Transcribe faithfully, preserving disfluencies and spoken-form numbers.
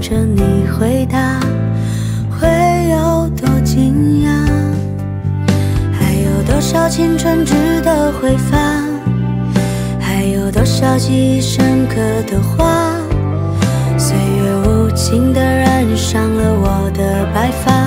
着你回答，会有多惊讶？还有多少青春值得挥发？还有多少记忆深刻的话？岁月无情地染上了我的白发。